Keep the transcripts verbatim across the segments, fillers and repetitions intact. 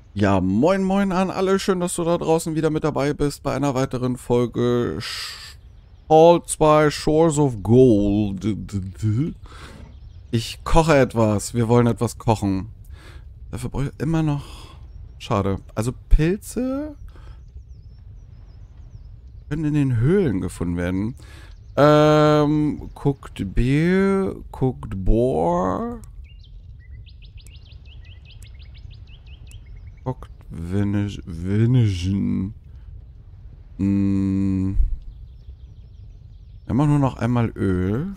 Ja, moin moin an alle. Schön, dass du da draußen wieder mit dabei bist bei einer weiteren Folge Fall zwei Shores of Gold. Ich koche etwas. Wir wollen etwas kochen. Dafür brauche ich immer noch... Schade. Also Pilze können in den Höhlen gefunden werden. Ähm, Cooked Beer, Cooked Boar, Cooked Venison. Venison. Mm. Wir machen nur noch einmal Öl.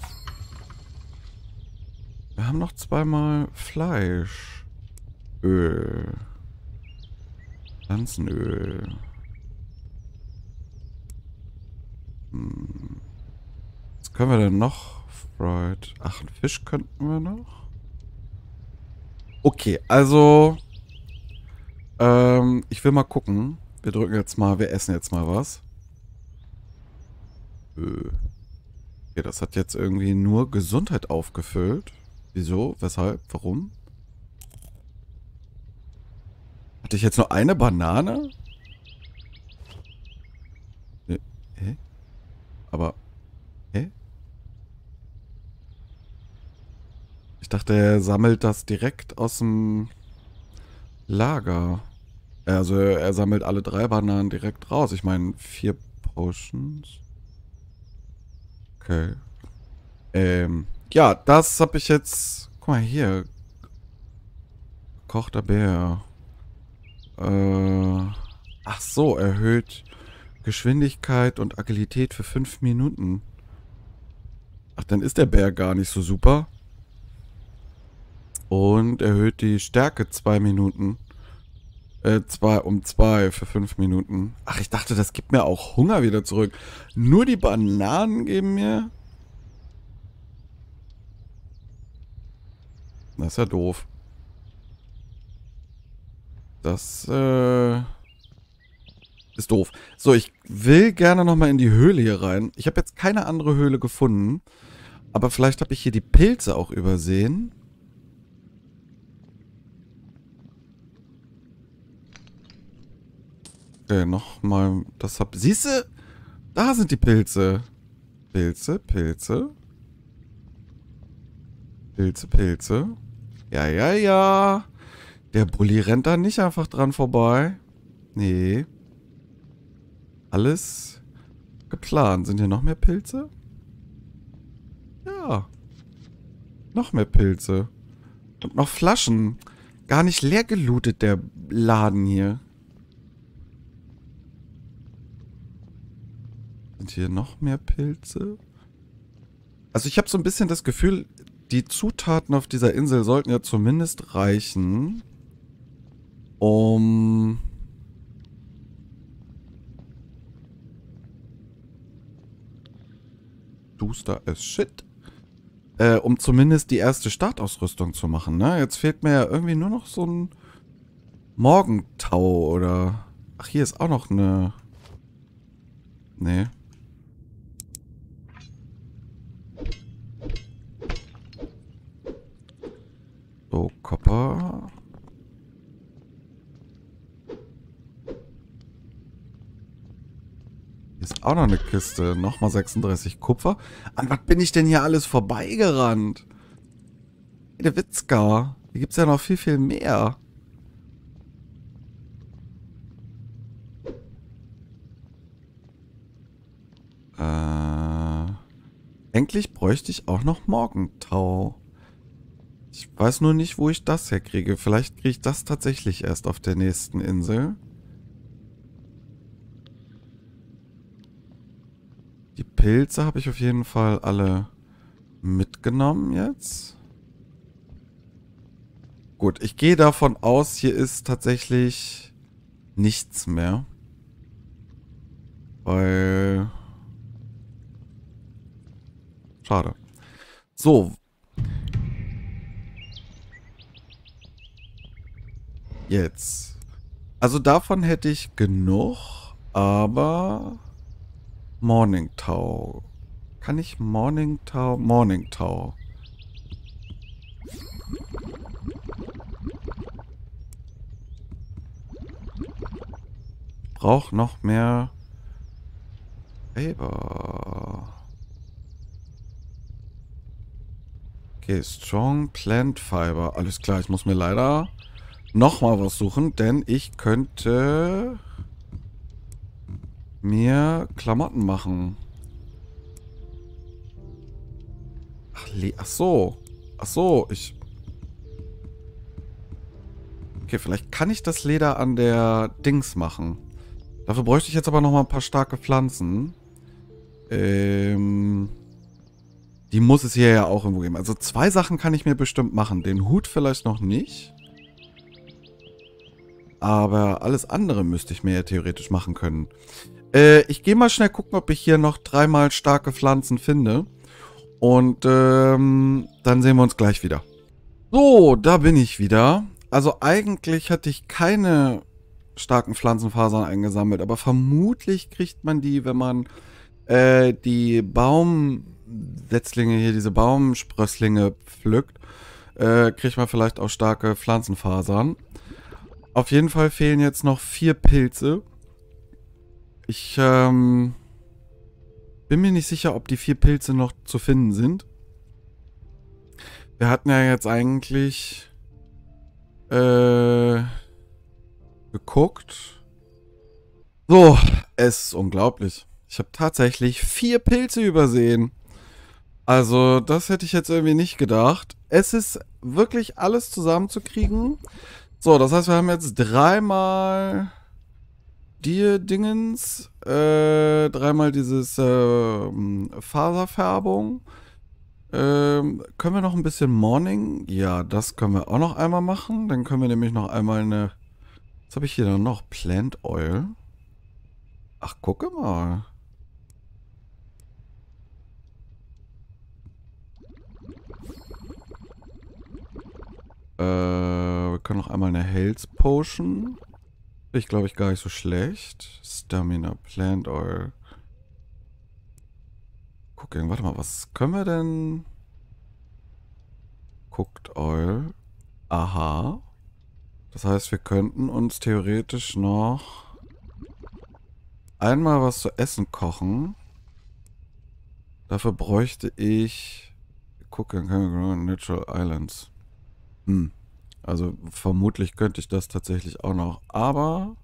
Wir haben noch zweimal Fleisch. Öl. Pflanzenöl. Hm. Was können wir denn noch? Fried. Ach, einen Fisch könnten wir noch. Okay, also... Ähm, ich will mal gucken. Wir drücken jetzt mal, wir essen jetzt mal was. Öh. Okay, das hat jetzt irgendwie nur Gesundheit aufgefüllt. Wieso? Weshalb? Warum? Hatte ich jetzt nur eine Banane? Nee. Hä? Aber... Hä? Ich dachte, er sammelt das direkt aus dem Lager. Also er sammelt alle drei Bananen direkt raus. Ich meine, vier Potions. Okay. Ähm, ja, das habe ich jetzt... Guck mal hier. Kochter Bär. Äh, ach so, erhöht Geschwindigkeit und Agilität für fünf Minuten. Ach, dann ist der Bär gar nicht so super. Und erhöht die Stärke zwei Minuten. Äh, zwei, um zwei für fünf Minuten. Ach, ich dachte, das gibt mir auch Hunger wieder zurück. Nur die Bananen geben mir... Das ist ja doof. Das, äh... ist doof. So, ich will gerne nochmal in die Höhle hier rein. Ich habe jetzt keine andere Höhle gefunden. Aber vielleicht habe ich hier die Pilze auch übersehen. Okay, nochmal. Das hab. Siehst du? Da sind die Pilze. Pilze, Pilze. Pilze, Pilze. Ja, ja, ja. Der Bulli rennt da nicht einfach dran vorbei. Nee. Alles geplant. Sind hier noch mehr Pilze? Ja. Noch mehr Pilze. Und noch Flaschen. Gar nicht leer gelootet, der Laden hier. Sind hier noch mehr Pilze? Also ich habe so ein bisschen das Gefühl, die Zutaten auf dieser Insel sollten ja zumindest reichen, um... Duster as shit. Äh, um zumindest die erste Startausrüstung zu machen, ne? Jetzt fehlt mir ja irgendwie nur noch so ein Morgentau oder... Ach, hier ist auch noch eine... Nee. So, Copper. Hier ist auch noch eine Kiste. Nochmal sechsunddreißig Kupfer. An was bin ich denn hier alles vorbeigerannt? Der Witzka. Hier gibt es ja noch viel, viel mehr. Äh, eigentlich bräuchte ich auch noch Morgentau. Ich weiß nur nicht, wo ich das herkriege. Vielleicht kriege ich das tatsächlich erst auf der nächsten Insel. Die Pilze habe ich auf jeden Fall alle mitgenommen jetzt. Gut, ich gehe davon aus, hier ist tatsächlich nichts mehr. Weil... Schade. So. Jetzt. Also davon hätte ich genug, aber... Morning Tau. Kann ich Morning Tau? Morning Tau. brauche noch mehr Fiber. Okay, Strong Plant Fiber. Alles klar, ich muss mir leider nochmal was suchen, denn ich könnte mir Klamotten machen. Ach, ach so. Ach so, ich... Okay, vielleicht kann ich das Leder an der Dings machen. Dafür bräuchte ich jetzt aber nochmal ein paar starke Pflanzen. Ähm... Die muss es hier ja auch irgendwo geben. Also zwei Sachen kann ich mir bestimmt machen. Den Hut vielleicht noch nicht. Aber alles andere müsste ich mir ja theoretisch machen können. Äh, ich gehe mal schnell gucken, ob ich hier noch dreimal starke Pflanzen finde. Und ähm, dann sehen wir uns gleich wieder. So, da bin ich wieder. Also eigentlich hatte ich keine starken Pflanzenfasern eingesammelt. Aber vermutlich kriegt man die, wenn man äh, die Baumsetzlinge hier, diese Baumsprösslinge pflückt. Äh, kriegt man vielleicht auch starke Pflanzenfasern. Auf jeden Fall fehlen jetzt noch vier Pilze. Ich ähm, bin mir nicht sicher, ob die vier Pilze noch zu finden sind. Wir hatten ja jetzt eigentlich äh, geguckt. So, es ist unglaublich. Ich habe tatsächlich vier Pilze übersehen. Also, das hätte ich jetzt irgendwie nicht gedacht. Es ist wirklich alles zusammenzukriegen. So, das heißt, wir haben jetzt dreimal die Dingens, äh, dreimal dieses äh, Faserfärbung. Ähm, können wir noch ein bisschen Morning? Ja, das können wir auch noch einmal machen. Dann können wir nämlich noch einmal eine... Was habe ich hier dann noch? Plant Oil. Ach, gucke mal. Äh, wir können noch einmal eine Health Potion. Ich glaube ich gar nicht so schlecht. Stamina, Plant Oil. Gucken, warte mal, was können wir denn? Cooked Oil. Aha. Das heißt, wir könnten uns theoretisch noch einmal was zu essen kochen. Dafür bräuchte ich... Gucken, Natural Islands. Hm. Also vermutlich könnte ich das tatsächlich auch noch. Aber...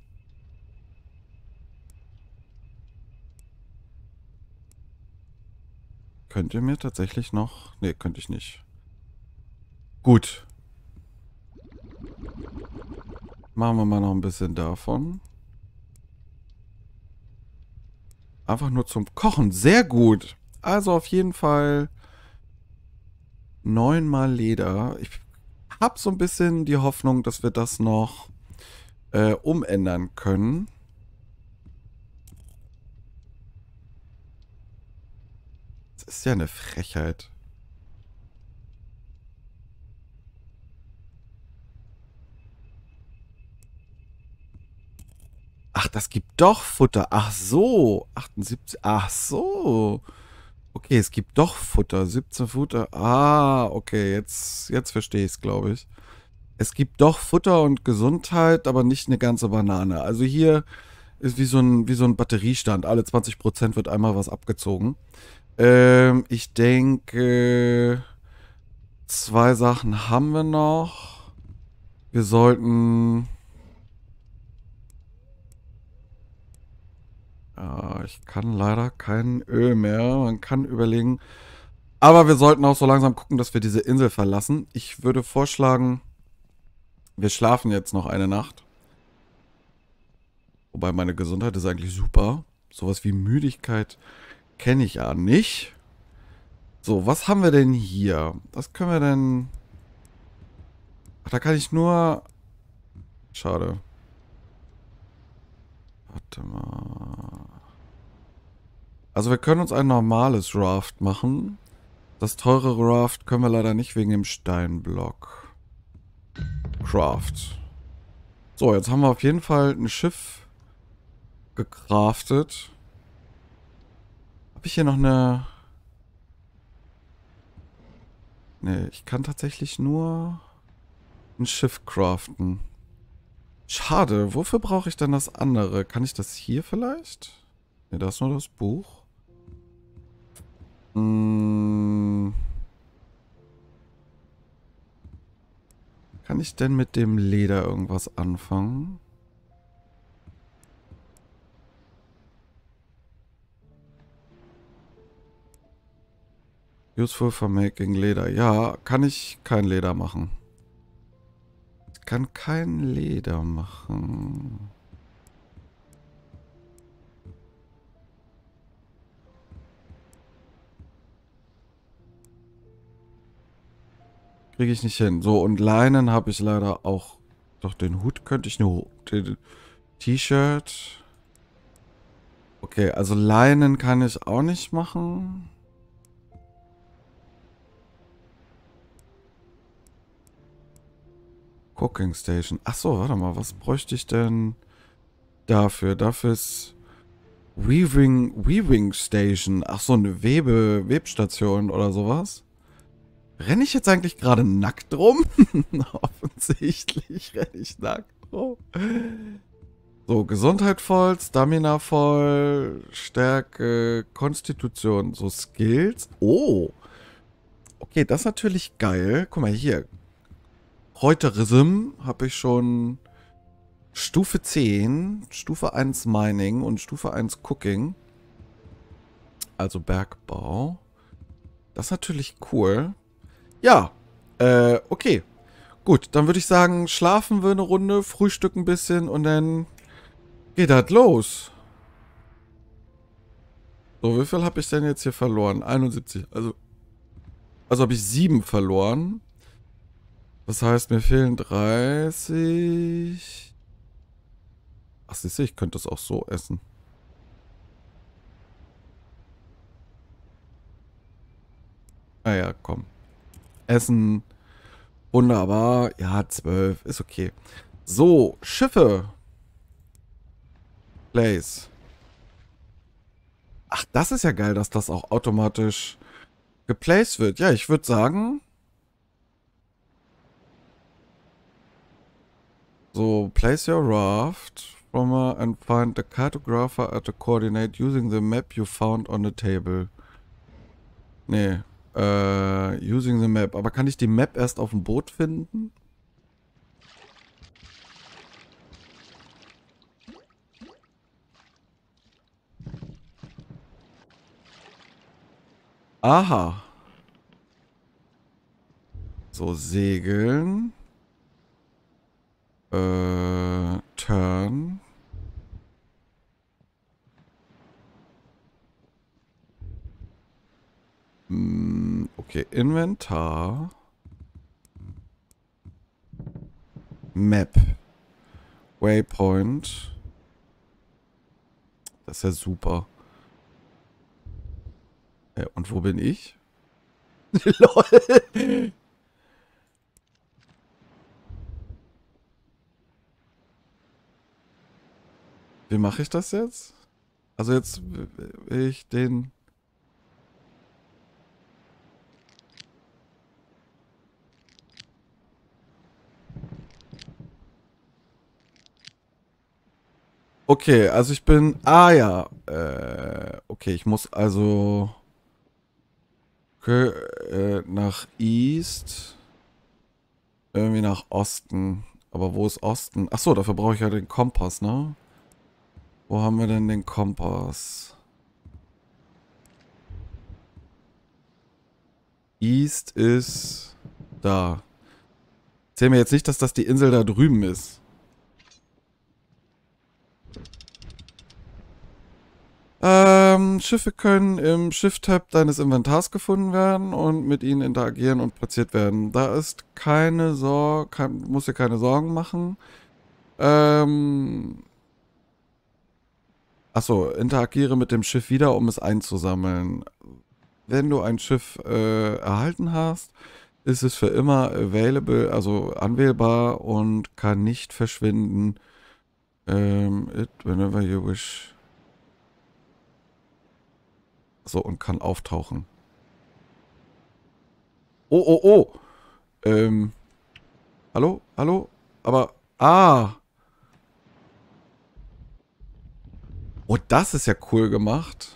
Könnt ihr mir tatsächlich noch... Ne, könnte ich nicht. Gut. Machen wir mal noch ein bisschen davon. Einfach nur zum Kochen. Sehr gut. Also auf jeden Fall neunmal Leder. Ich habe so ein bisschen die Hoffnung, dass wir das noch äh, umändern können. Das ist ja eine Frechheit. Ach, das gibt doch Futter. Ach so. achtundsiebzig. Ach so. Okay, es gibt doch Futter. siebzehn Futter. Ah, okay. Jetzt, jetzt verstehe ich es, glaube ich. Es gibt doch Futter und Gesundheit, aber nicht eine ganze Banane. Also hier ist wie so ein, wie so ein Batteriestand. Alle zwanzig Prozent wird einmal was abgezogen. Ähm, ich denke, zwei Sachen haben wir noch. Wir sollten... Ja, ich kann leider kein Öl mehr. Man kann überlegen. Aber wir sollten auch so langsam gucken, dass wir diese Insel verlassen. Ich würde vorschlagen, wir schlafen jetzt noch eine Nacht. Wobei meine Gesundheit ist eigentlich super. Sowas wie Müdigkeit kenne ich ja nicht. So, was haben wir denn hier? Was können wir denn... Ach, da kann ich nur... Schade. Warte mal. Also wir können uns ein normales Raft machen. Das teure Raft können wir leider nicht wegen dem Steinblock. Craft. So, jetzt haben wir auf jeden Fall ein Schiff gecraftet. Habe ich hier noch eine... Ne, ich kann tatsächlich nur ein Schiff craften. Schade, wofür brauche ich denn das andere? Kann ich das hier vielleicht? Ne, da ist nur das Buch. Hm. Kann ich denn mit dem Leder irgendwas anfangen? Useful for making Leder. Ja, kann ich kein Leder machen. Ich kann kein Leder machen. Kriege ich nicht hin. So, und Leinen habe ich leider auch. Doch, den Hut könnte ich nur. T-Shirt. Okay, also Leinen kann ich auch nicht machen. Cooking Station. Achso, warte mal, was bräuchte ich denn dafür? Dafür ist Weaving, Weaving Station. Achso, eine Webe, Webstation oder sowas. Renne ich jetzt eigentlich gerade nackt rum? Offensichtlich renne ich nackt rum. So, Gesundheit voll, Stamina voll, Stärke, Konstitution, so Skills. Oh. Okay, das ist natürlich geil. Guck mal hier. Reuterism habe ich schon Stufe zehn, Stufe eins Mining und Stufe eins Cooking. Also Bergbau. Das ist natürlich cool. Ja, äh, okay. Gut, dann würde ich sagen, schlafen wir eine Runde, frühstücken ein bisschen und dann geht das los. So, wie viel habe ich denn jetzt hier verloren? einundsiebzig. Also, also habe ich sieben verloren. Das heißt, mir fehlen dreißig. Ach, siehst du, ich könnte es auch so essen. Naja, komm. Essen. Wunderbar. Ja, zwölf. Ist okay. So, Schiffe. Place. Ach, das ist ja geil, dass das auch automatisch geplaced wird. Ja, ich würde sagen... So, place your raft from a and find the cartographer at the coordinate using the map you found on the table. Nee, äh, using the map. Aber kann ich die Map erst auf dem Boot finden? Aha. So, segeln. Äh, turn. Hm, okay, Inventar. Map. Waypoint. Das ist ja super. Äh, und wo bin ich? Lol. Wie mache ich das jetzt? Also jetzt will ich den... Okay, also ich bin... Ah ja. Äh, okay, ich muss also... Okay, äh, nach East. Irgendwie nach Osten. Aber wo ist Osten? Achso, dafür brauche ich ja den Kompass, ne? Wo haben wir denn den Kompass? East ist da. Erzähl mir jetzt nicht, dass das die Insel da drüben ist. Ähm, Schiffe können im Shift-Tab deines Inventars gefunden werden und mit ihnen interagieren und platziert werden. Da ist keine Sorge, kein, muss dir keine Sorgen machen. Ähm, achso, interagiere mit dem Schiff wieder, um es einzusammeln. Wenn du ein Schiff äh, erhalten hast, ist es für immer available, also anwählbar und kann nicht verschwinden. Ähm, it whenever you wish. So, und kann auftauchen. Oh, oh, oh. Ähm. Hallo? Hallo? Aber. Ah. Oh, das ist ja cool gemacht.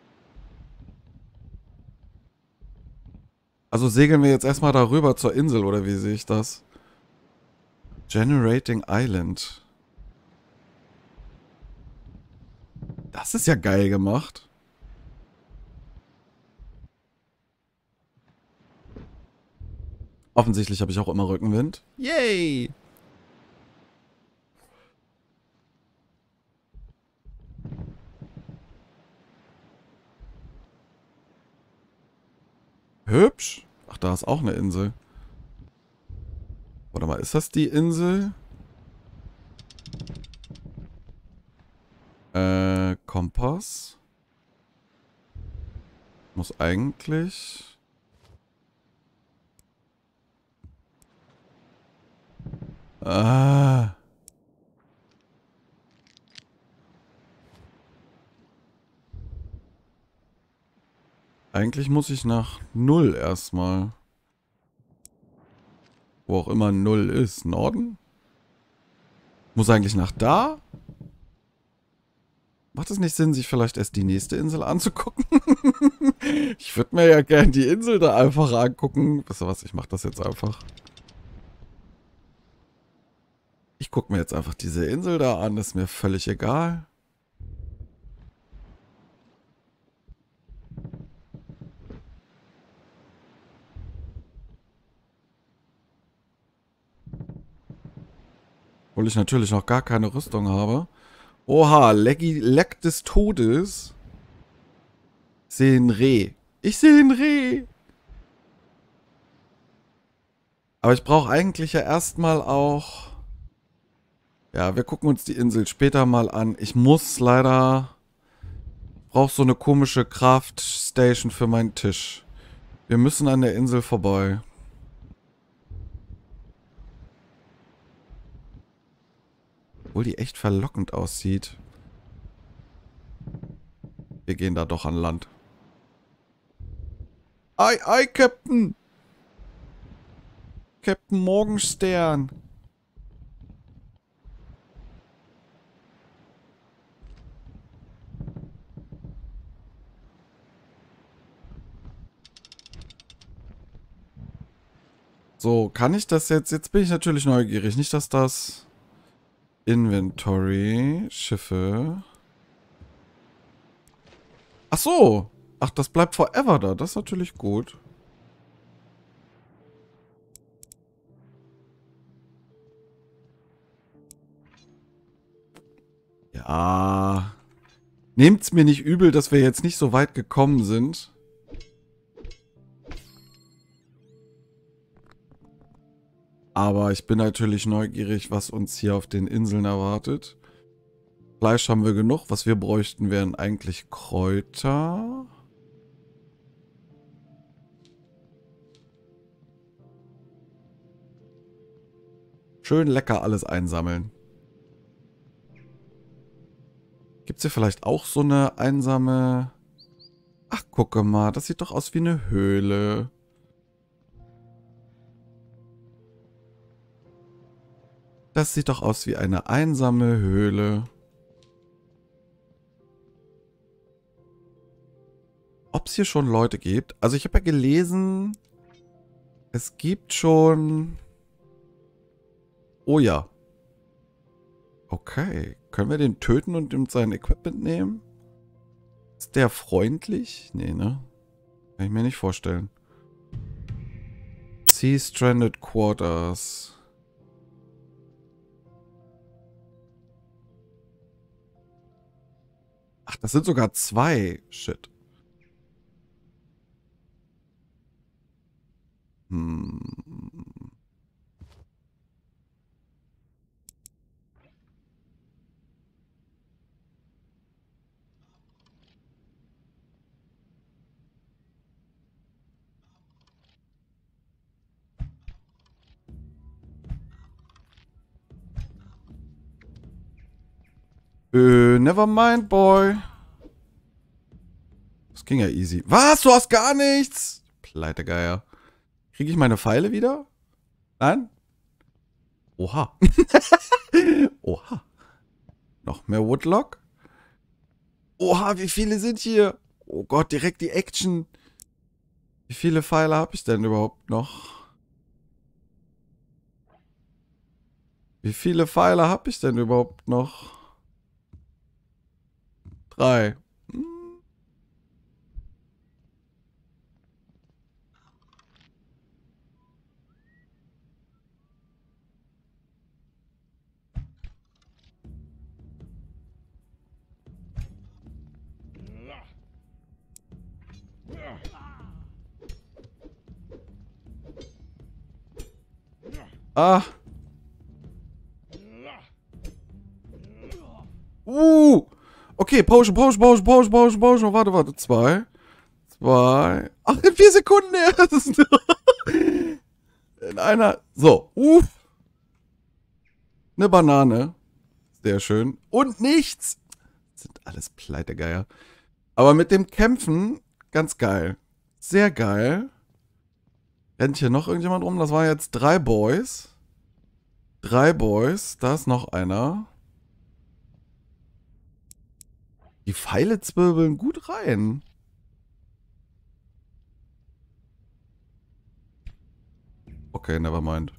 Also segeln wir jetzt erstmal darüber zur Insel, oder wie sehe ich das? Generating Island. Das ist ja geil gemacht. Offensichtlich habe ich auch immer Rückenwind. Yay! Hübsch. Ach, da ist auch eine Insel. Warte mal, ist das die Insel? Äh, Kompass. Muss eigentlich... Ah. Eigentlich muss ich nach Null erstmal. Wo auch immer Null ist. Norden? Muss eigentlich nach da? Macht es nicht Sinn, sich vielleicht erst die nächste Insel anzugucken? Ich würde mir ja gerne die Insel da einfach angucken. Weißt du was, ich mache das jetzt einfach. Ich gucke mir jetzt einfach diese Insel da an, ist mir völlig egal. Obwohl ich natürlich noch gar keine Rüstung habe. Oha, Leggy, Leck des Todes. Ich sehe ein Reh. Ich sehe ein Reh. Aber ich brauche eigentlich ja erstmal auch... Ja, wir gucken uns die Insel später mal an. Ich muss leider... Brauche so eine komische Craftstation für meinen Tisch. Wir müssen an der Insel vorbei. Obwohl die echt verlockend aussieht. Wir gehen da doch an Land. Ei, ei, Captain! Captain Morgenstern! So, kann ich das jetzt... Jetzt bin ich natürlich neugierig. Nicht, dass das... Inventory, Schiffe... Ach so! Ach, das bleibt forever da. Das ist natürlich gut. Ja... Nehmt's mir nicht übel, dass wir jetzt nicht so weit gekommen sind. Aber ich bin natürlich neugierig, was uns hier auf den Inseln erwartet. Fleisch haben wir genug. Was wir bräuchten, wären eigentlich Kräuter. Schön lecker alles einsammeln. Gibt es hier vielleicht auch so eine einsame... Ach, gucke mal, das sieht doch aus wie eine Höhle. Das sieht doch aus wie eine einsame Höhle. Ob es hier schon Leute gibt? Also ich habe ja gelesen, es gibt schon... Oh ja. Okay. Können wir den töten und ihm sein Equipment nehmen? Ist der freundlich? Nee, ne? Kann ich mir nicht vorstellen. Sea Stranded Quarters. Ach, das sind sogar zwei. Shit. Hm. Äh, never mind, boy. Das ging ja easy. Was? Du hast gar nichts? Pleitegeier. Kriege ich meine Pfeile wieder? Nein? Oha. Oha. Noch mehr Woodlock? Oha, wie viele sind hier? Oh Gott, direkt die Action. Wie viele Pfeile habe ich denn überhaupt noch? Wie viele Pfeile habe ich denn überhaupt noch? Drei. Hm. Ah. Uh. Okay, Potion, Potion, Potion, Potion, Potion, Potion. Warte, warte. Zwei. Zwei. Ach, in vier Sekunden erst. In einer. So. Uh. Eine Banane. Sehr schön. Und nichts. Das sind alles Pleitegeier. Aber mit dem Kämpfen, ganz geil. Sehr geil. Rennt hier noch irgendjemand rum? Das waren jetzt drei Boys. Drei Boys. Da ist noch einer. Die Pfeile zwirbeln gut rein. Okay, nevermind.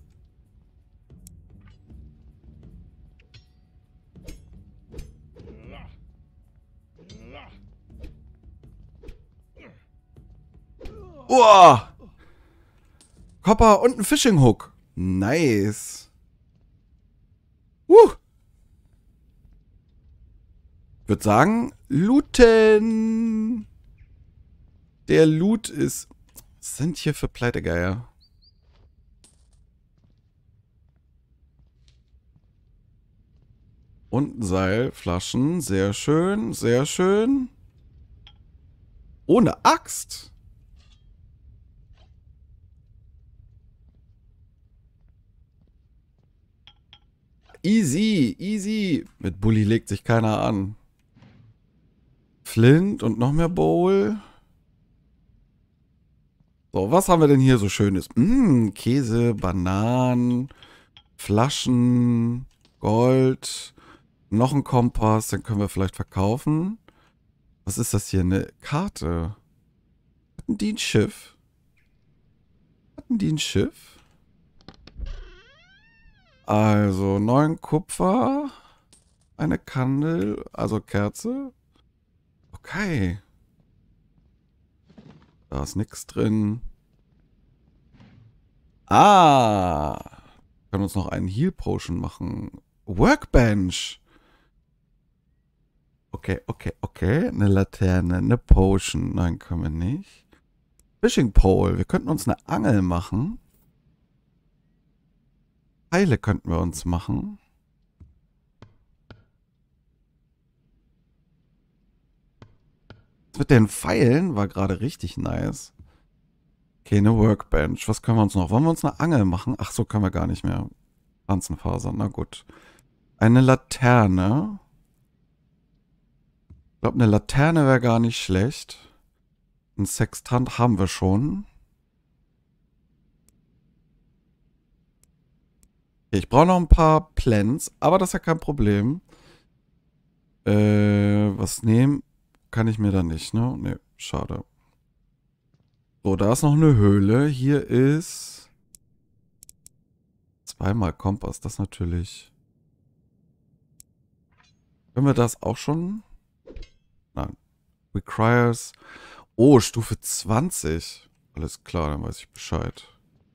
Uah! Copper und ein Fishing Hook. Nice. Uh. Ich würde sagen, looten. Der Loot ist... Was sind hier für Pleitegeier? Und ein Seil, Flaschen. Sehr schön, sehr schön. Ohne Axt. Easy, easy. Mit Bully legt sich keiner an. Flint und noch mehr Bowl. So, was haben wir denn hier so Schönes? Mmh, Käse, Bananen, Flaschen, Gold, noch ein Kompass, den können wir vielleicht verkaufen. Was ist das hier? Eine Karte. Hatten die ein Schiff? Hatten die ein Schiff? Also, neun Kupfer, eine Kandel, also Kerze. Okay. Da ist nichts drin. Ah. Wir können uns noch einen Heal Potion machen. Workbench. Okay, okay, okay. Eine Laterne, eine Potion. Nein, können wir nicht. Fishing Pole. Wir könnten uns eine Angel machen. Pfeile könnten wir uns machen. Das mit den Pfeilen war gerade richtig nice. Okay, eine Workbench. Was können wir uns noch? Wollen wir uns eine Angel machen? Ach so, können wir gar nicht mehr. Pflanzenfasern, na gut. Eine Laterne. Ich glaube, eine Laterne wäre gar nicht schlecht. Ein Sextant haben wir schon. Okay, ich brauche noch ein paar Plants, aber das ist ja kein Problem. Äh, was nehmen kann ich mir da nicht, ne? Ne, schade. So, da ist noch eine Höhle. Hier ist zweimal Kompass. Das natürlich. Können wir das auch schon? Nein. Requires. Oh, Stufe zwanzig. Alles klar, dann weiß ich Bescheid.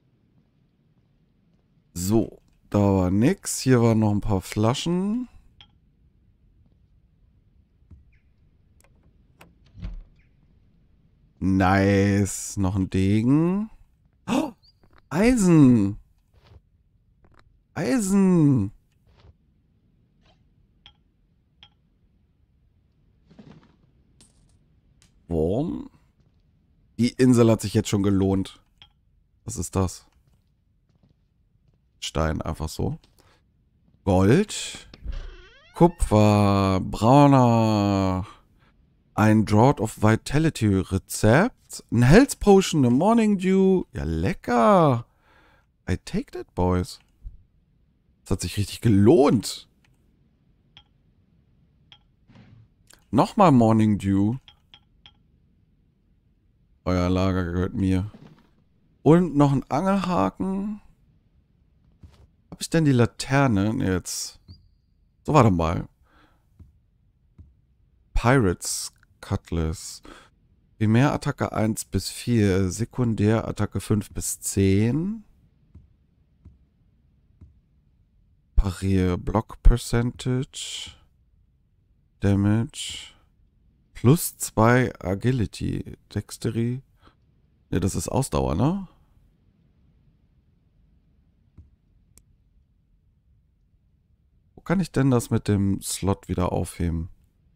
So, da war nix. Hier waren noch ein paar Flaschen. Nice. Noch ein Degen. Oh, Eisen. Eisen. Wurm. Die Insel hat sich jetzt schon gelohnt. Was ist das? Stein, einfach so. Gold. Kupfer. Brauner. Ein Drought of Vitality Rezept. Ein Health Potion, eine Morning Dew. Ja, lecker. I take that, boys. Das hat sich richtig gelohnt. Nochmal Morning Dew. Euer Lager gehört mir. Und noch ein Angelhaken. Hab ich denn die Laterne? Nee, jetzt. So, warte mal. Pirates Cutlass. Primärattacke eins bis vier. Sekundärattacke fünf bis zehn. Parier. Block Percentage. Damage. Plus zwei Agility. Dextery. Ne, das ist Ausdauer, ne? Wo kann ich denn das mit dem Slot wieder aufheben?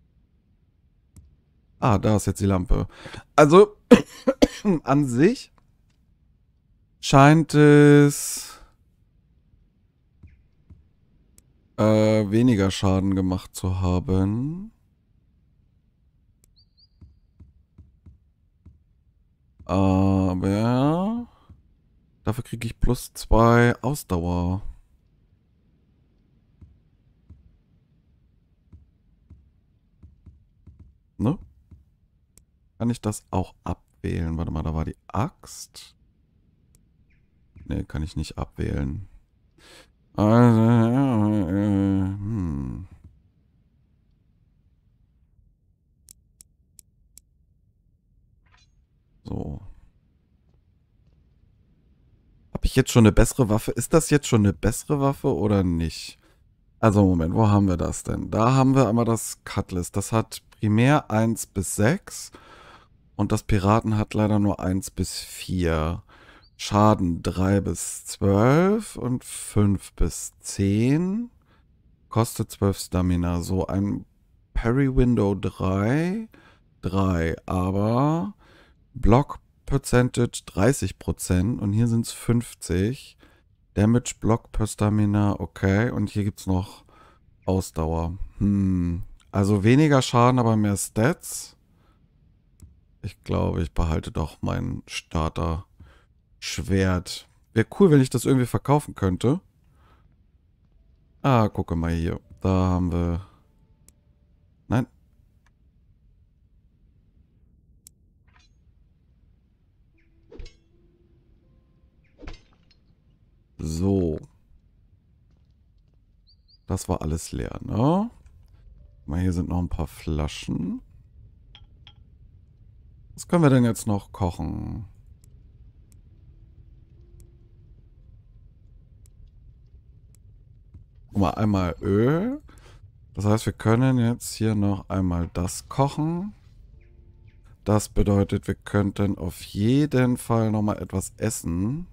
Ah, da ist jetzt die Lampe. Also, an sich scheint es äh, weniger Schaden gemacht zu haben. Aber dafür kriege ich plus zwei Ausdauer. Ne? Kann ich das auch abwählen? Warte mal, da war die Axt. Ne, kann ich nicht abwählen. Also, äh, hm. So. Habe ich jetzt schon eine bessere Waffe? Ist das jetzt schon eine bessere Waffe oder nicht? Also Moment, wo haben wir das denn? Da haben wir einmal das Cutlass. Das hat primär eins bis sechs. Und das Piraten hat leider nur eins bis vier. Schaden drei bis zwölf und fünf bis zehn. Kostet zwölf Stamina. So ein Parry Window drei. drei. Aber Block Percentage dreißig Prozent. Und hier sind es fünfzig. Damage Block per Stamina. Okay. Und hier gibt es noch Ausdauer. Hm. Also weniger Schaden, aber mehr Stats. Ich glaube, ich behalte doch mein Starter-Schwert. Wäre cool, wenn ich das irgendwie verkaufen könnte. Ah, gucke mal hier. Da haben wir... Nein. So. Das war alles leer, ne? Mal, hier sind noch ein paar Flaschen. Was können wir denn jetzt noch kochen? Guck mal, einmal Öl. Das heißt, wir können jetzt hier noch einmal das kochen. Das bedeutet, wir könnten auf jeden Fall nochmal etwas essen.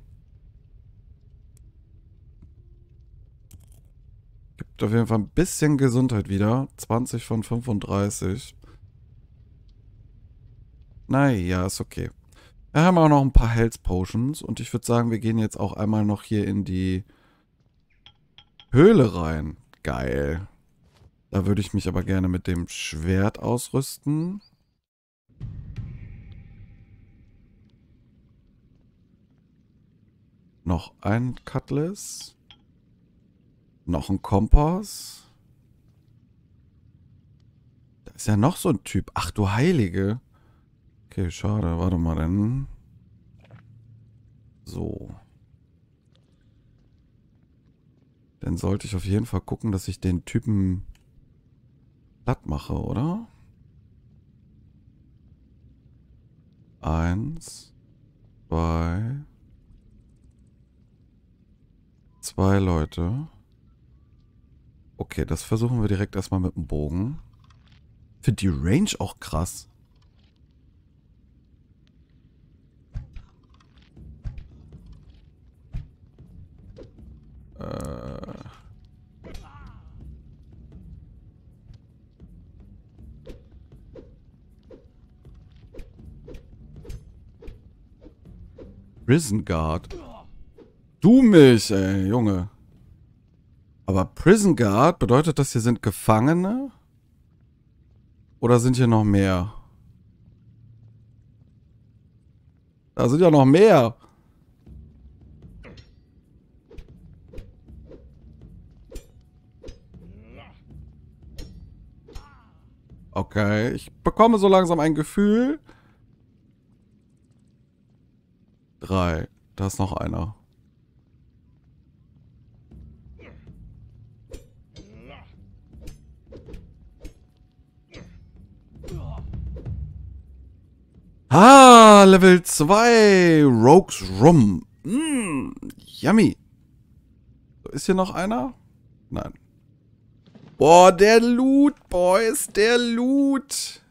Gibt auf jeden Fall ein bisschen Gesundheit wieder. zwanzig von fünfunddreißig. Naja, ist okay. Wir haben auch noch ein paar Health Potions. Und ich würde sagen, wir gehen jetzt auch einmal noch hier in die Höhle rein. Geil. Da würde ich mich aber gerne mit dem Schwert ausrüsten. Noch ein Cutlass. Noch ein Kompass. Da ist ja noch so ein Typ. Ach du Heilige. Okay, schade. Warte mal dann. So. Dann sollte ich auf jeden Fall gucken, dass ich den Typen platt mache, oder? Eins. Zwei. Zwei Leute. Okay, das versuchen wir direkt erstmal mit dem Bogen. Ich finde die Range auch krass. Äh. Prison Guard. Du mich, ey, Junge. Aber Prison Guard, bedeutet das, hier sind Gefangene? Oder sind hier noch mehr? Da sind ja noch mehr. Okay, ich bekomme so langsam ein Gefühl. Drei. Da ist noch einer. Ah, Level zwei. Rogue's Rum. Mm, yummy. Ist hier noch einer? Nein. Boah, der Loot, Boys. Der Loot.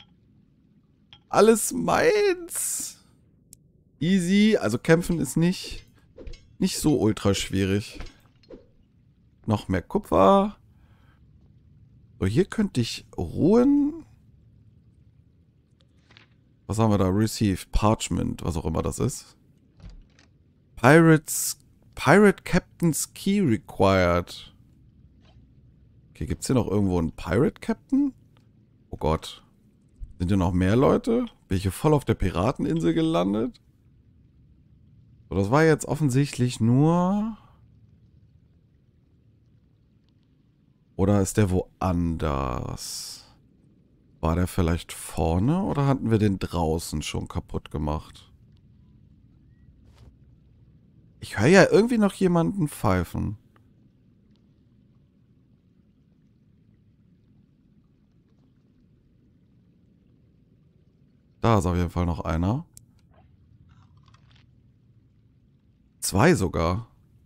Alles meins. Easy. Also kämpfen ist nicht, nicht so ultra schwierig. Noch mehr Kupfer. So, hier könnte ich ruhen. Was haben wir da? Receive. Parchment. Was auch immer das ist. Pirates. Pirate Captain's Key required. Okay, gibt es hier noch irgendwo einen Pirate Captain? Oh Gott. Sind hier noch mehr Leute? Bin ich hier voll auf der Pirateninsel gelandet? So, das war jetzt offensichtlich nur... Oder ist der woanders? War der vielleicht vorne oder hatten wir den draußen schon kaputt gemacht? Ich höre ja irgendwie noch jemanden pfeifen. Da ist auf jeden Fall noch einer. Zwei sogar.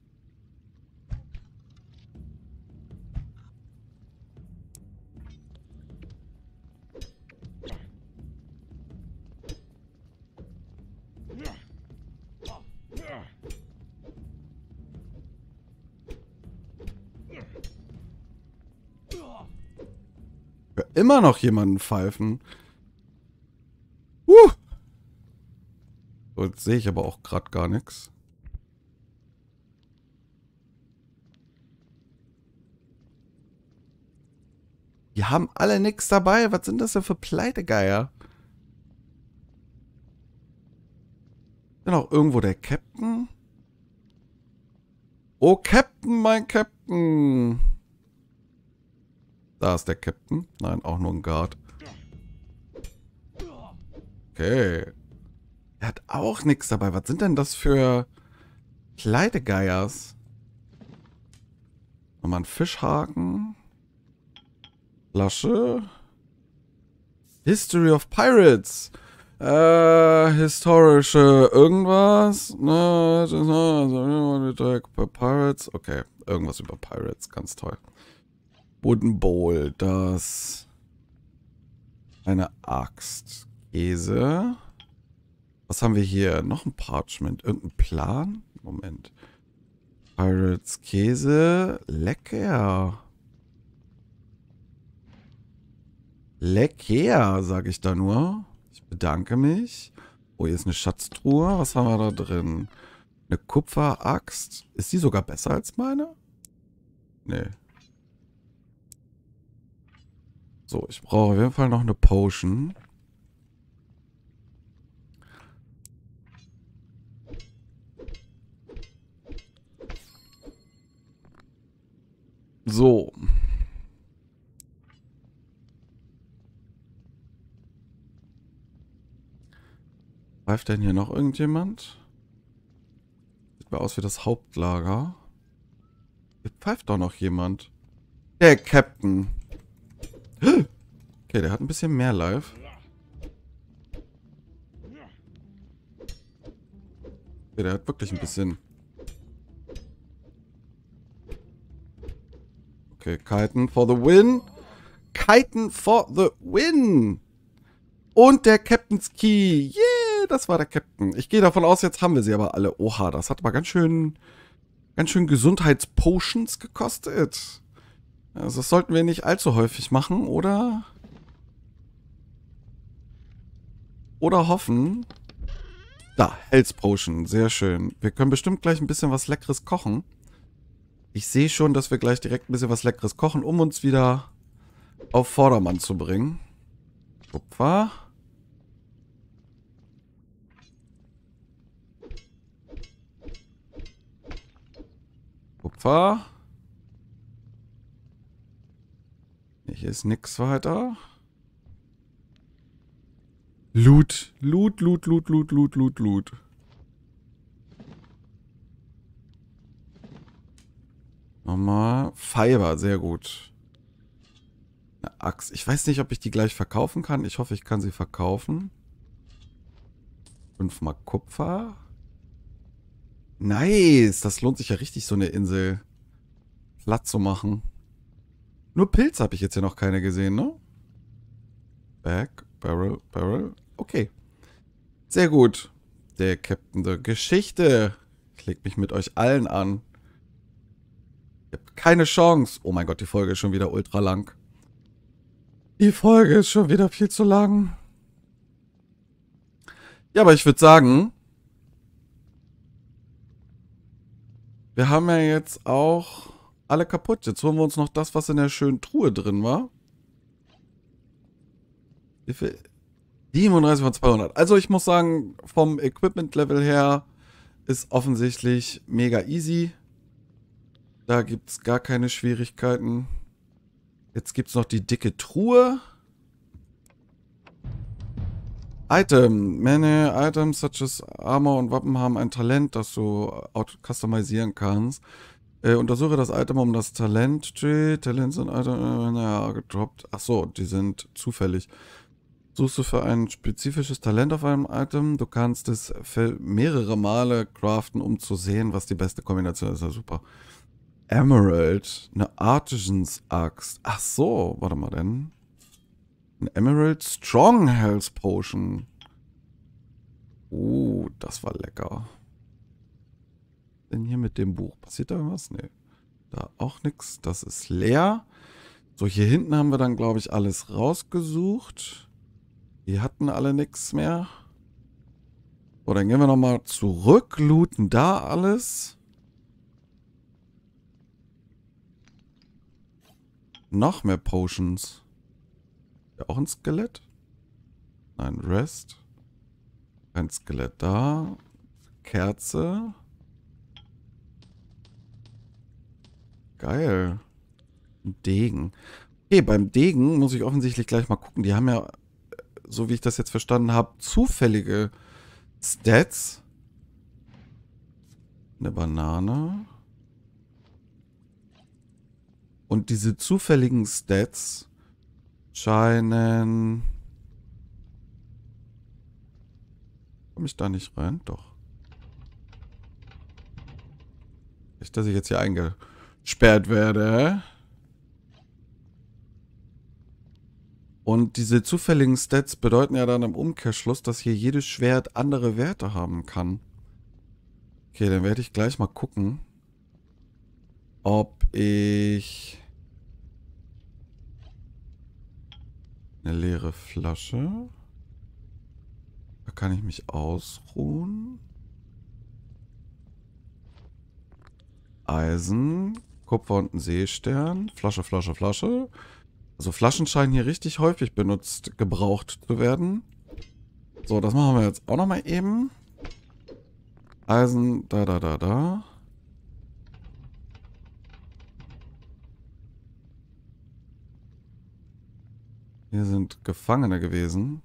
Ich höre immer noch jemanden pfeifen. Uh. So, jetzt sehe ich aber auch gerade gar nichts. Die haben alle nichts dabei. Was sind das denn für Pleitegeier? Ist noch irgendwo der Captain? Oh, Captain, mein Captain. Da ist der Captain. Nein, auch nur ein Guard. Okay. Er hat auch nichts dabei. Was sind denn das für Pleitegeiers? Nochmal ein Fischhaken. Flasche. History of Pirates. Äh, historische irgendwas. Ne, Pirates. Okay, irgendwas über Pirates. Ganz toll. Wooden Bowl. Das. Eine Axt. Käse. Was haben wir hier? Noch ein Parchment. Irgendein Plan? Moment. Pirates Käse. Lecker. Lecker, sage ich da nur. Ich bedanke mich. Oh, hier ist eine Schatztruhe. Was haben wir da drin? Eine Kupferaxt. Ist die sogar besser als meine? Nee. So, ich brauche auf jeden Fall noch eine Potion. So. Pfeift denn hier noch irgendjemand? Sieht mir aus wie das Hauptlager. Hier pfeift doch noch jemand. Der Captain. Okay, der hat ein bisschen mehr Life. Okay, der hat wirklich ein bisschen... Okay, Kiten for the win. Kiten for the win. Und der Captain's Key. Yeah, das war der Captain. Ich gehe davon aus, jetzt haben wir sie aber alle. Oha, das hat aber ganz schön, ganz schön Gesundheitspotions gekostet. Also das sollten wir nicht allzu häufig machen, oder? Oder hoffen. Da, Health Potion, sehr schön. Wir können bestimmt gleich ein bisschen was Leckeres kochen. Ich sehe schon, dass wir gleich direkt ein bisschen was Leckeres kochen, um uns wieder auf Vordermann zu bringen. Kupfer. Kupfer. Hier ist nichts weiter. Loot. Loot, Loot, Loot, Loot, Loot, Loot, Loot. Nochmal. Fiber, sehr gut. Eine Axt. Ich weiß nicht, ob ich die gleich verkaufen kann. Ich hoffe, ich kann sie verkaufen. Fünfmal Kupfer. Nice. Das lohnt sich ja richtig, so eine Insel platt zu machen. Nur Pilze habe ich jetzt hier noch keine gesehen, ne? Back, Barrel, Barrel. Okay. Sehr gut. Der Captain der Geschichte. Ich leg mich mit euch allen an. Ihr habt keine Chance. Oh mein Gott, die Folge ist schon wieder ultra lang. Die Folge ist schon wieder viel zu lang. Ja, aber ich würde sagen, wir haben ja jetzt auch alle kaputt. Jetzt holen wir uns noch das, was in der schönen Truhe drin war. Wie viel? siebenunddreißig von zweihundert. Also ich muss sagen, vom Equipment-Level her ist offensichtlich mega easy. Da gibt es gar keine Schwierigkeiten. Jetzt gibt es noch die dicke Truhe. Item. Many items such as Armor und Wappen haben ein Talent, das du customisieren kannst. Äh, untersuche das Item um das Talent-Tree. Talents und Item, naja, gedroppt. Achso, die sind zufällig. Suchst du für ein spezifisches Talent auf einem Item? Du kannst es für mehrere Male craften, um zu sehen, was die beste Kombination ist. Ja, super. Emerald. Eine Artisans Axt. Ach so, warte mal denn. Ein Emerald Strong Health Potion. Oh, das war lecker. Denn hier mit dem Buch? Passiert da irgendwas? Nee. Da auch nichts. Das ist leer. So, hier hinten haben wir dann, glaube ich, alles rausgesucht. Die hatten alle nichts mehr. So, dann gehen wir nochmal zurück. Looten da alles. Noch mehr Potions. Ja, auch ein Skelett? Nein, Rest. Kein Skelett da. Kerze. Geil. Ein Degen. Okay, beim Degen muss ich offensichtlich gleich mal gucken. Die haben ja, so wie ich das jetzt verstanden habe, zufällige Stats. Eine Banane. Und diese zufälligen Stats scheinen... Komme ich da nicht rein? Doch. Nicht, dass ich jetzt hier eingesperrt werde. Und diese zufälligen Stats bedeuten ja dann im Umkehrschluss, dass hier jedes Schwert andere Werte haben kann. Okay, dann werde ich gleich mal gucken, ob ich eine leere Flasche. Da kann ich mich ausruhen. Eisen, Kupfer und ein Seestern. Flasche, Flasche, Flasche. Also Flaschen scheinen hier richtig häufig benutzt, gebraucht zu werden. So, das machen wir jetzt auch nochmal eben. Eisen, da, da, da, da. Hier sind Gefangene gewesen.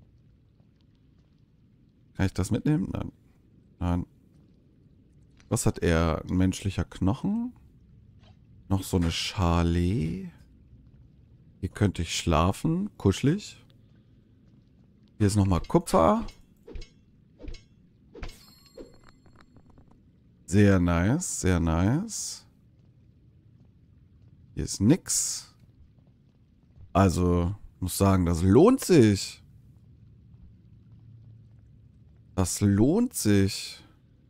Kann ich das mitnehmen? Nein. Nein. Was hat er? Ein menschlicher Knochen? Noch so eine Schale. Hier könnte ich schlafen. Kuschelig. Hier ist nochmal Kupfer. Sehr nice, sehr nice. Hier ist nix. Also, muss sagen, das lohnt sich. Das lohnt sich.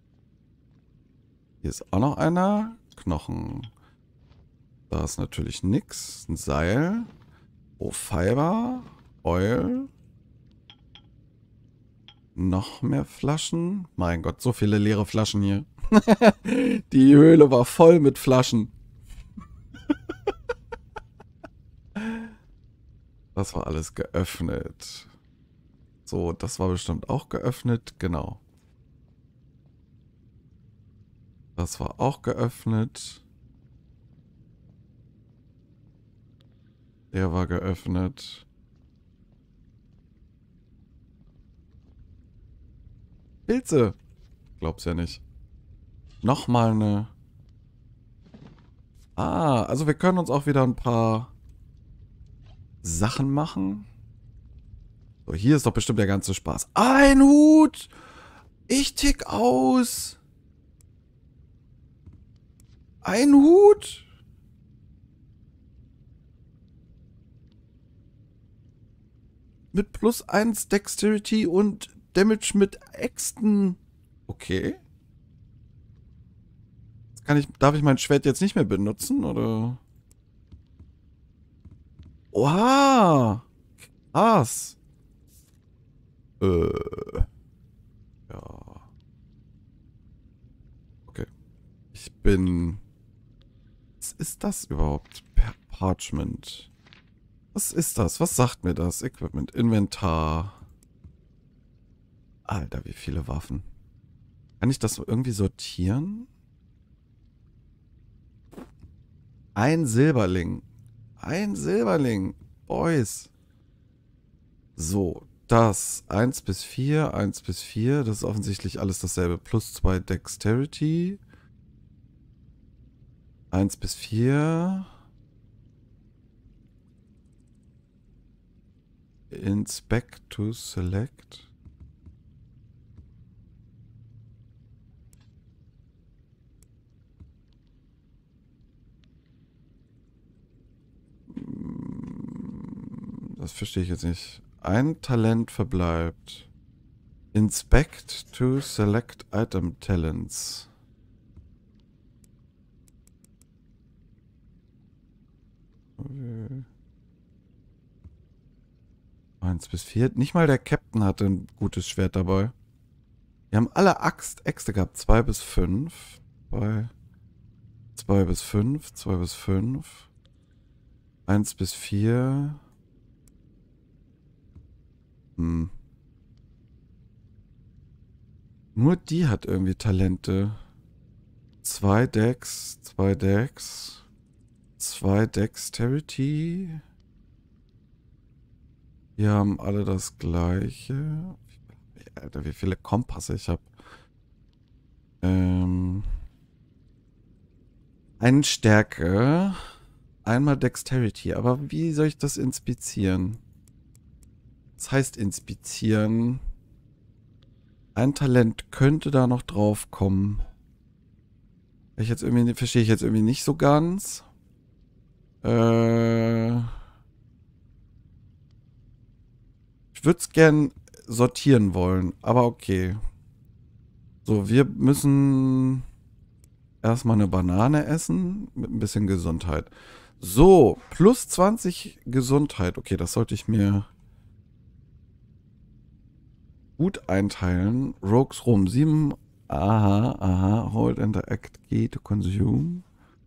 Hier ist auch noch einer. Knochen. Da ist natürlich nix. Ein Seil. Oh, Fiber. Oil. Noch mehr Flaschen. Mein Gott, so viele leere Flaschen hier. Die Höhle war voll mit Flaschen. Das war alles geöffnet. So, das war bestimmt auch geöffnet. Genau. Das war auch geöffnet. Der war geöffnet. Pilze. Glaub's ja nicht. Nochmal eine... Ah, also wir können uns auch wieder ein paar Sachen machen. So, hier ist doch bestimmt der ganze Spaß. Ein Hut! Ich tick aus! Ein Hut! Mit plus eins Dexterity und Damage mit Äxten. Okay. Kann ich, darf ich mein Schwert jetzt nicht mehr benutzen, oder? Oha! Krass. Äh. Ja. Okay. Ich bin... Was ist das überhaupt? Parchment. Was ist das? Was sagt mir das? Equipment, Inventar. Alter, wie viele Waffen. Kann ich das irgendwie sortieren? Ein Silberling. Ein Silberling. Boys. So, das. eins bis vier, eins bis vier. Das ist offensichtlich alles dasselbe. Plus zwei Dexterity. eins bis vier. Inspect to select. Das verstehe ich jetzt nicht. Ein Talent verbleibt. Inspect to select item talents. eins bis vier. Nicht mal der Captain hatte ein gutes Schwert dabei. Wir haben alle Axt, Äxte gehabt. zwei bis fünf. zwei bis fünf. zwei bis fünf. eins bis vier. Hm. Nur die hat irgendwie Talente. zwei Dex. zwei Dex. zwei Dexterity. Wir haben alle das gleiche. Alter, wie viele Kompasse ich habe. Ähm. Eine Stärke. Einmal Dexterity. Aber wie soll ich das inspizieren? Das heißt inspizieren. Ein Talent könnte da noch drauf kommen. Ich jetzt irgendwie, verstehe ich jetzt irgendwie nicht so ganz. Äh. Ich würde es gern sortieren wollen, aber okay. So, wir müssen erstmal eine Banane essen mit ein bisschen Gesundheit. So, plus zwanzig Gesundheit. Okay, das sollte ich mir gut einteilen. Rogues Rum sieben. Aha, aha. Hold and act G to consume.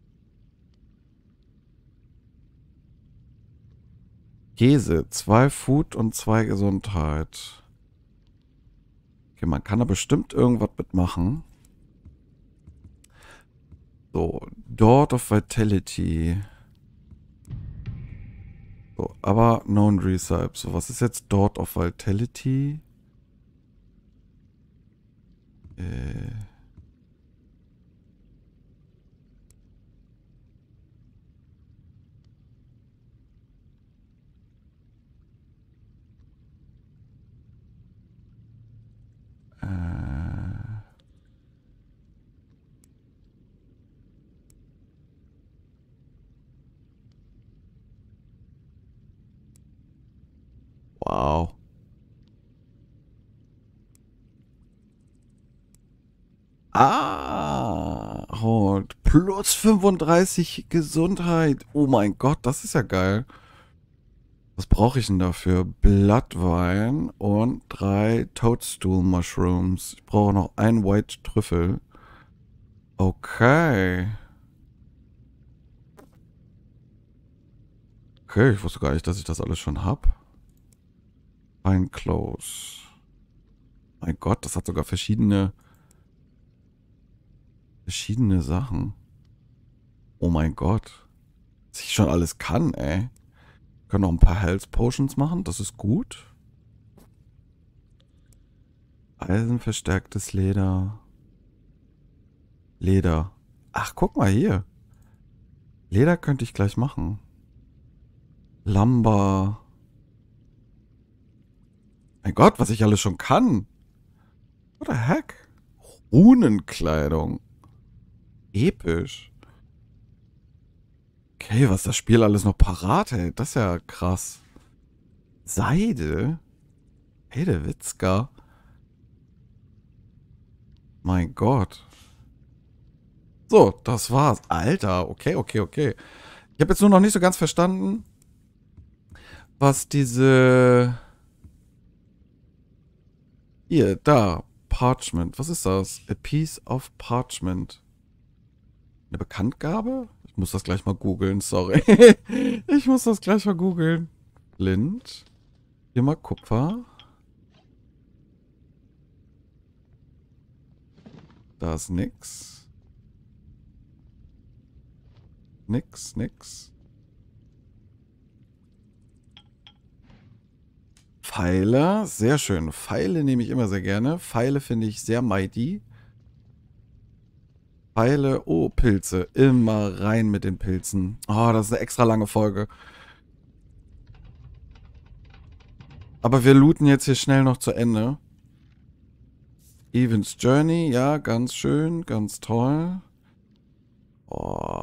Käse, zwei Food und zwei Gesundheit. Okay, man kann da bestimmt irgendwas mitmachen. So, Dort of Vitality. So, aber Known Recipe. So, was ist jetzt Dort of Vitality? Äh... Wow. Ah, und plus fünfunddreißig Gesundheit. Oh mein Gott, das ist ja geil. Was brauche ich denn dafür? Blattwein und drei Toadstool Mushrooms. Ich brauche noch einen White Trüffel. Okay. Okay, ich wusste gar nicht, dass ich das alles schon habe. Ein Close. Mein Gott, das hat sogar verschiedene verschiedene Sachen. Oh mein Gott. Was ich schon alles kann, ey. Wir können noch ein paar Health Potions machen, das ist gut. Eisenverstärktes Leder. Leder. Ach, guck mal hier. Leder könnte ich gleich machen. Lumber. Mein Gott, was ich alles schon kann. What the heck? Runenkleidung. Episch. Okay, was das Spiel alles noch parat hält. Das ist ja krass. Seide. Hey, der Witzka. Mein Gott. So, das war's. Alter, okay, okay, okay. Ich habe jetzt nur noch nicht so ganz verstanden, was diese... Hier, da. Parchment. Was ist das? A piece of parchment. Eine Bekanntgabe? Ich muss das gleich mal googeln, sorry. Ich muss das gleich mal googeln. Flint. Hier mal Kupfer. Da ist nix. Nix, nix. Pfeile, sehr schön. Pfeile nehme ich immer sehr gerne. Pfeile finde ich sehr mighty. Pfeile, oh, Pilze. Immer rein mit den Pilzen. Oh, das ist eine extra lange Folge. Aber wir looten jetzt hier schnell noch zu Ende. Evans Journey, ja, ganz schön, ganz toll. Oh.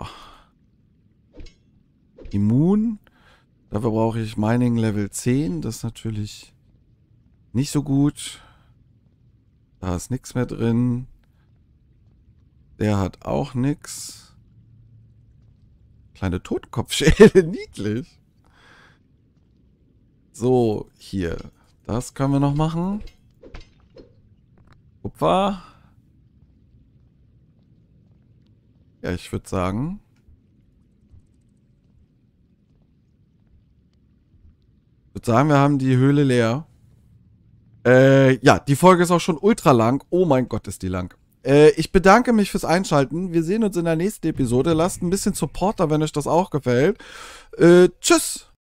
Immun. Dafür brauche ich Mining Level zehn. Das ist natürlich nicht so gut. Da ist nichts mehr drin. Der hat auch nichts. Kleine Totenkopfschädel, niedlich. So, hier. Das können wir noch machen. Kupfer. Ja, ich würde sagen... Ich würde sagen, wir haben die Höhle leer. Äh, ja, die Folge ist auch schon ultra lang. Oh mein Gott, ist die lang. Äh, ich bedanke mich fürs Einschalten. Wir sehen uns in der nächsten Episode. Lasst ein bisschen Support da, wenn euch das auch gefällt. Äh, tschüss.